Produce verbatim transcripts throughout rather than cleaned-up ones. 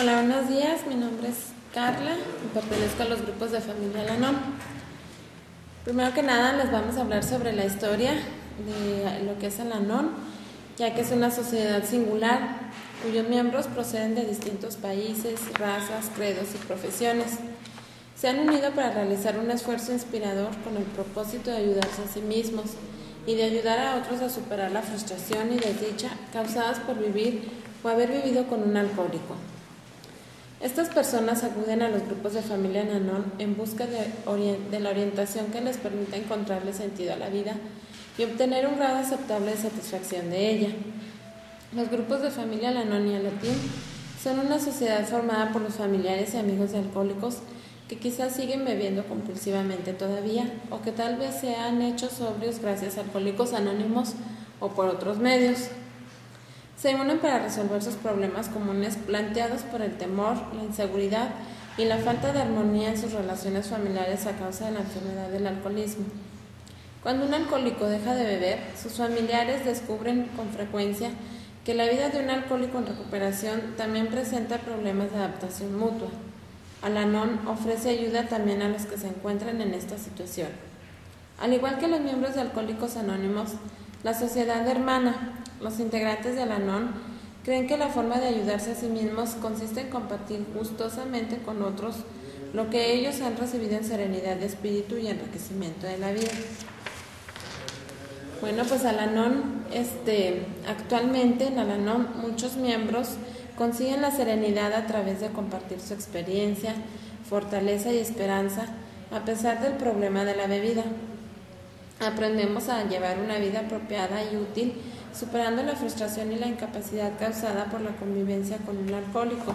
Hola, buenos días. Mi nombre es Carla y pertenezco a los grupos de familia Al-Anon. Primero que nada, les vamos a hablar sobre la historia de lo que es Al-Anon, ya que es una sociedad singular cuyos miembros proceden de distintos países, razas, credos y profesiones. Se han unido para realizar un esfuerzo inspirador con el propósito de ayudarse a sí mismos y de ayudar a otros a superar la frustración y desdicha causadas por vivir o haber vivido con un alcohólico. Estas personas acuden a los grupos de familia Al-Anon en busca de, de la orientación que les permita encontrarle sentido a la vida y obtener un grado aceptable de satisfacción de ella. Los grupos de familia Al-Anon y Al-Atin son una sociedad formada por los familiares y amigos de alcohólicos que quizás siguen bebiendo compulsivamente todavía o que tal vez se han hecho sobrios gracias a Alcohólicos Anónimos o por otros medios. Se unen para resolver sus problemas comunes planteados por el temor, la inseguridad y la falta de armonía en sus relaciones familiares a causa de la enfermedad del alcoholismo. Cuando un alcohólico deja de beber, sus familiares descubren con frecuencia que la vida de un alcohólico en recuperación también presenta problemas de adaptación mutua. Al-Anon ofrece ayuda también a los que se encuentran en esta situación. Al igual que los miembros de Alcohólicos Anónimos, la sociedad hermana, los integrantes de Al-Anon, creen que la forma de ayudarse a sí mismos consiste en compartir gustosamente con otros lo que ellos han recibido en serenidad de espíritu y enriquecimiento de la vida. Bueno, pues Al-Anon, este, actualmente en Al-Anon muchos miembros consiguen la serenidad a través de compartir su experiencia, fortaleza y esperanza a pesar del problema de la bebida. Aprendemos a llevar una vida apropiada y útil, superando la frustración y la incapacidad causada por la convivencia con un alcohólico.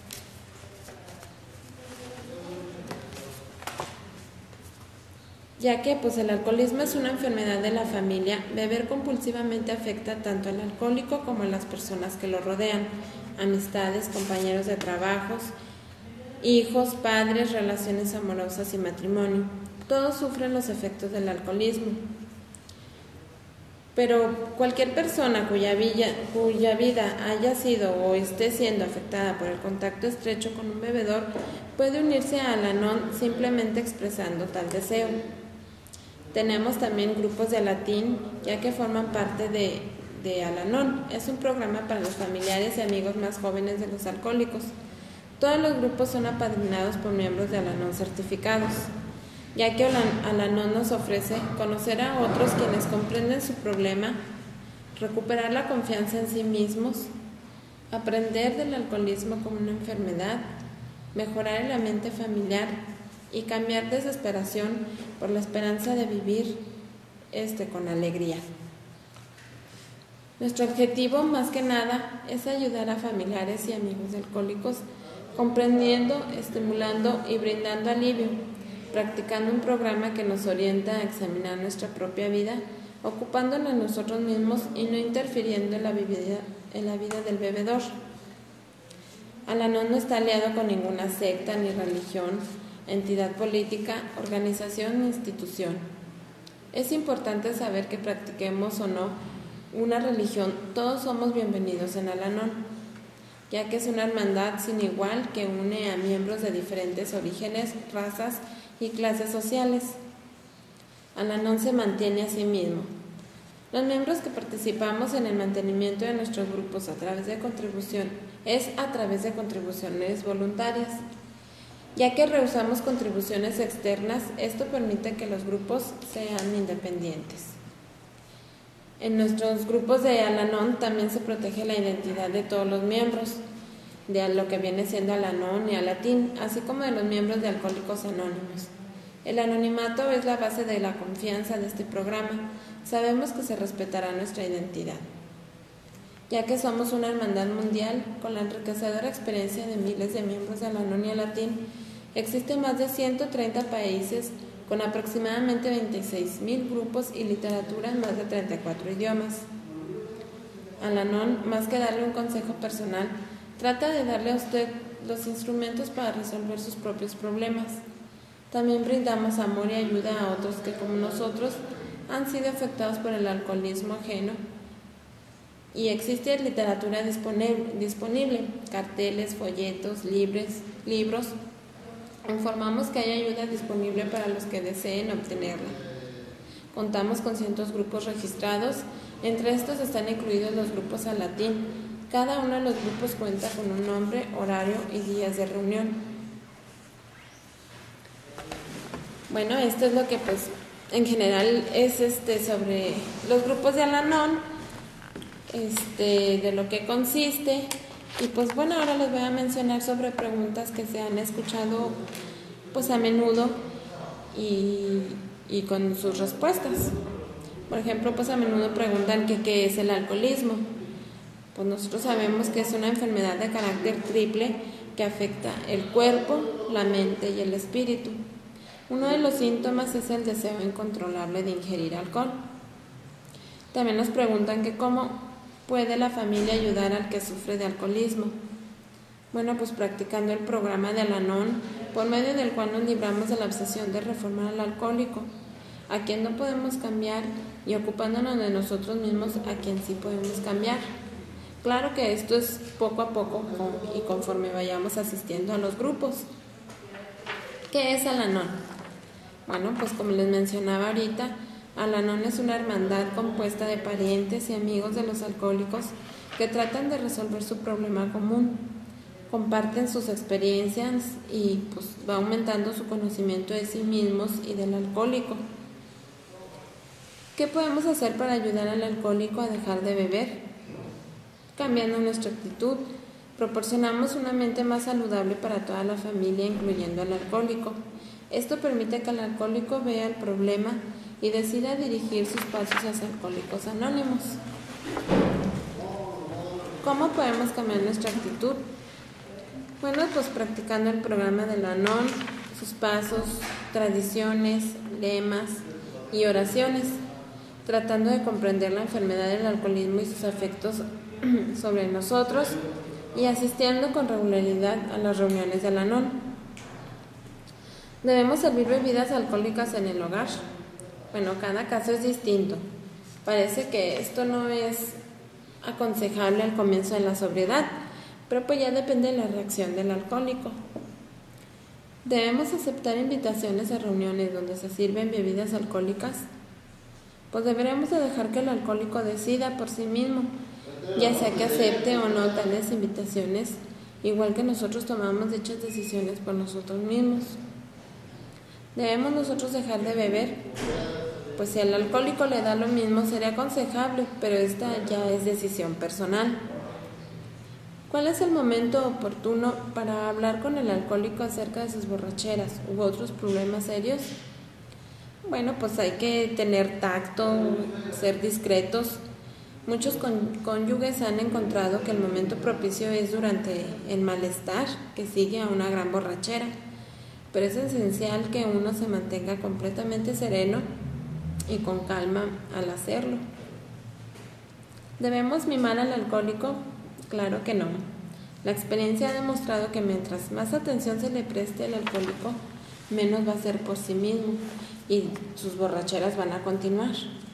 Ya que pues el alcoholismo es una enfermedad de la familia, beber compulsivamente afecta tanto al alcohólico como a las personas que lo rodean, amistades, compañeros de trabajos, hijos, padres, relaciones amorosas y matrimonio. Todos sufren los efectos del alcoholismo. Pero cualquier persona cuya, villa, cuya vida haya sido o esté siendo afectada por el contacto estrecho con un bebedor puede unirse a Al-Anon simplemente expresando tal deseo. Tenemos también grupos de Al-Atin, ya que forman parte de, de Al-Anon. Es un programa para los familiares y amigos más jóvenes de los alcohólicos. Todos los grupos son apadrinados por miembros de Al-Anon certificados, ya que Al-Anon nos ofrece conocer a otros quienes comprenden su problema, recuperar la confianza en sí mismos, aprender del alcoholismo como una enfermedad, mejorar el ambiente familiar y cambiar desesperación por la esperanza de vivir este, con alegría. Nuestro objetivo, más que nada, es ayudar a familiares y amigos de alcohólicos, comprendiendo, estimulando y brindando alivio, practicando un programa que nos orienta a examinar nuestra propia vida, ocupándonos de nosotros mismos y no interfiriendo en la vida, en la vida del bebedor. Al-Anon no está aliado con ninguna secta ni religión, entidad política, organización ni institución. Es importante saber que practiquemos o no una religión, todos somos bienvenidos en Al-Anon, ya que es una hermandad sin igual que une a miembros de diferentes orígenes, razas y clases sociales. Al-Anon se mantiene a sí mismo. Los miembros que participamos en el mantenimiento de nuestros grupos a través de contribución es a través de contribuciones voluntarias. Ya que rehusamos contribuciones externas, esto permite que los grupos sean independientes. En nuestros grupos de Al-Anon también se protege la identidad de todos los miembros, de lo que viene siendo Al-Anon y Al-Atin, así como de los miembros de Alcohólicos Anónimos. El anonimato es la base de la confianza de este programa. Sabemos que se respetará nuestra identidad, ya que somos una hermandad mundial con la enriquecedora experiencia de miles de miembros de Al-Anon y Al-Atin. Existen más de ciento treinta países con aproximadamente veintiséis mil grupos y literatura en más de treinta y cuatro idiomas. Al-Anon, más que darle un consejo personal, trata de darle a usted los instrumentos para resolver sus propios problemas. También brindamos amor y ayuda a otros que, como nosotros, han sido afectados por el alcoholismo ajeno. y existe literatura disponible, disponible, carteles, folletos, libres, libros. Informamos que hay ayuda disponible para los que deseen obtenerla. Contamos con cientos grupos registrados, entre estos están incluidos los grupos al latín. Cada uno de los grupos cuenta con un nombre, horario y días de reunión. Bueno, esto es lo que pues en general es este sobre los grupos de Al-Anon, este, de lo que consiste. Y pues bueno, ahora les voy a mencionar sobre preguntas que se han escuchado pues a menudo y, y con sus respuestas. Por ejemplo, pues a menudo preguntan que qué es el alcoholismo. Pues nosotros sabemos que es una enfermedad de carácter triple que afecta el cuerpo, la mente y el espíritu. Uno de los síntomas es el deseo incontrolable de ingerir alcohol. También nos preguntan que cómo puede la familia ayudar al que sufre de alcoholismo. Bueno, pues practicando el programa de Al-Anon, por medio del cual nos libramos de la obsesión de reformar al alcohólico, a quien no podemos cambiar, y ocupándonos de nosotros mismos, a quien sí podemos cambiar. Claro que esto es poco a poco y conforme vayamos asistiendo a los grupos. ¿Qué es Al-Anon? Bueno, pues como les mencionaba ahorita, Al-Anon es una hermandad compuesta de parientes y amigos de los alcohólicos que tratan de resolver su problema común. Comparten sus experiencias y pues va aumentando su conocimiento de sí mismos y del alcohólico. ¿Qué podemos hacer para ayudar al alcohólico a dejar de beber? Cambiando nuestra actitud, proporcionamos una mente más saludable para toda la familia, incluyendo al alcohólico. Esto permite que el alcohólico vea el problema y decida dirigir sus pasos hacia Alcohólicos Anónimos. ¿Cómo podemos cambiar nuestra actitud? Bueno, pues practicando el programa de Al-Anon, sus pasos, tradiciones, lemas y oraciones, tratando de comprender la enfermedad del alcoholismo y sus efectos sobre nosotros, y asistiendo con regularidad a las reuniones de Al-Anon. ¿Debemos servir bebidas alcohólicas en el hogar? Bueno, cada caso es distinto. Parece que esto no es aconsejable al comienzo de la sobriedad, pero pues ya depende de la reacción del alcohólico. ¿Debemos aceptar invitaciones a reuniones donde se sirven bebidas alcohólicas? Pues deberemos de dejar que el alcohólico decida por sí mismo, ya sea que acepte o no tales invitaciones, igual que nosotros tomamos dichas decisiones por nosotros mismos. ¿Debemos nosotros dejar de beber? Pues si al alcohólico le da lo mismo, sería aconsejable, pero esta ya es decisión personal. ¿Cuál es el momento oportuno para hablar con el alcohólico acerca de sus borracheras u otros problemas serios? Bueno, pues hay que tener tacto, ser discretos. Muchos cónyuges han encontrado que el momento propicio es durante el malestar que sigue a una gran borrachera, pero es esencial que uno se mantenga completamente sereno y con calma al hacerlo. ¿Debemos mimar al alcohólico? Claro que no. La experiencia ha demostrado que mientras más atención se le preste al alcohólico, menos va a ser por sí mismo y sus borracheras van a continuar.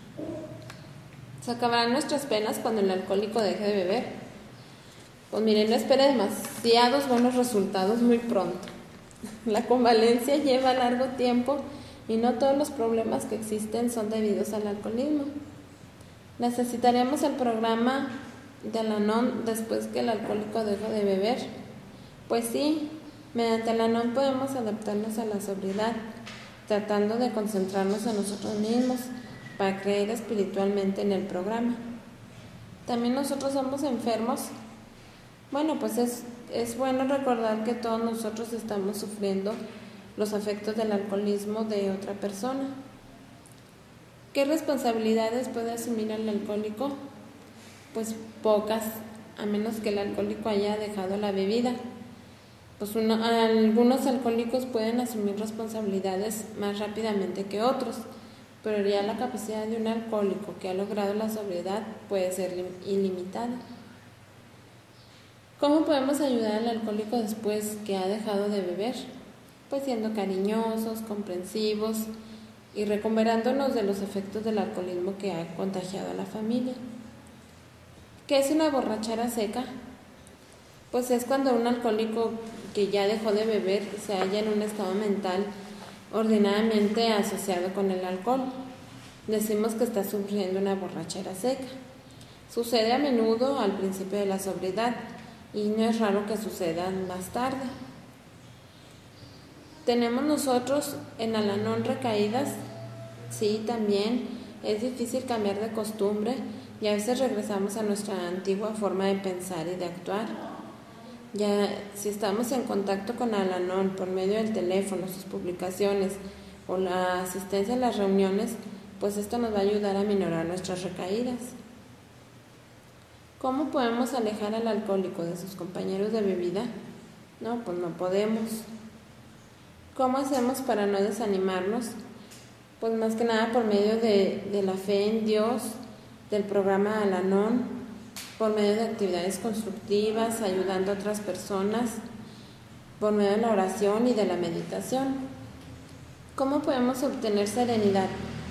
¿Se acabarán nuestras penas cuando el alcohólico deje de beber? Pues miren, no espere demasiados buenos resultados muy pronto. La convalencia lleva largo tiempo y no todos los problemas que existen son debidos al alcoholismo. ¿Necesitaremos el programa de Al-Anon después que el alcohólico deje de beber? Pues sí, mediante Al-Anon podemos adaptarnos a la sobriedad, tratando de concentrarnos en nosotros mismos para creer espiritualmente en el programa. ¿También nosotros somos enfermos? Bueno, pues es, es bueno recordar que todos nosotros estamos sufriendo los efectos del alcoholismo de otra persona. ¿Qué responsabilidades puede asumir el alcohólico? Pues pocas, a menos que el alcohólico haya dejado la bebida. Pues uno, algunos alcohólicos pueden asumir responsabilidades más rápidamente que otros, pero ya la capacidad de un alcohólico que ha logrado la sobriedad puede ser ilimitada. ¿Cómo podemos ayudar al alcohólico después que ha dejado de beber? Pues siendo cariñosos, comprensivos y recuperándonos de los efectos del alcoholismo que ha contagiado a la familia. ¿Qué es una borrachera seca? Pues es cuando un alcohólico que ya dejó de beber se halla en un estado mental ordinariamente asociado con el alcohol. Decimos que está sufriendo una borrachera seca. Sucede a menudo al principio de la sobriedad y no es raro que suceda más tarde. ¿Tenemos nosotros en Al-Anon recaídas? Sí, también. Es difícil cambiar de costumbre y a veces regresamos a nuestra antigua forma de pensar y de actuar. Ya si estamos en contacto con Al-Anon por medio del teléfono, sus publicaciones o la asistencia a las reuniones, pues esto nos va a ayudar a minorar nuestras recaídas. ¿Cómo podemos alejar al alcohólico de sus compañeros de bebida? No, pues no podemos. ¿Cómo hacemos para no desanimarnos? Pues más que nada por medio de, de la fe en Dios, del programa Al-Anon, por medio de actividades constructivas, ayudando a otras personas, por medio de la oración y de la meditación. ¿Cómo podemos obtener serenidad?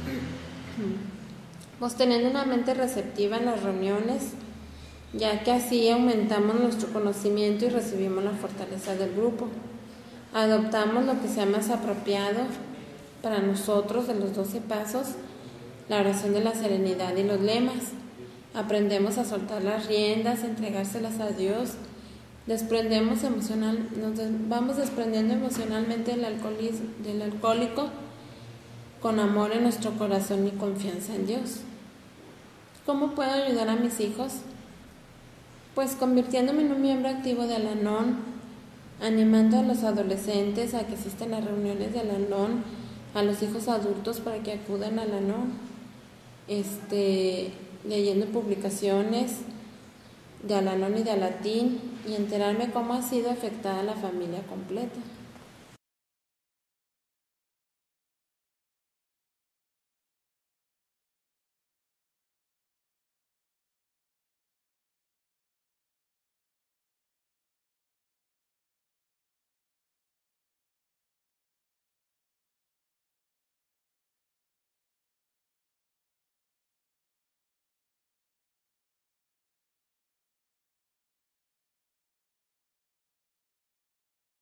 Pues teniendo una mente receptiva en las reuniones, ya que así aumentamos nuestro conocimiento y recibimos la fortaleza del grupo. Adoptamos lo que sea más apropiado para nosotros de los doce pasos, la oración de la serenidad y los lemas. Aprendemos a soltar las riendas, entregárselas a Dios, desprendemos emocional, nos des, vamos desprendiendo emocionalmente del, alcoholismo, del alcohólico con amor en nuestro corazón y confianza en Dios. ¿Cómo puedo ayudar a mis hijos? Pues convirtiéndome en un miembro activo de Al-Anon, animando a los adolescentes a que asistan a reuniones de Al-Anon, a los hijos adultos para que acudan a Al-Anon, este, leyendo publicaciones de Al-Anon y de Alatín y enterarme cómo ha sido afectada la familia completa.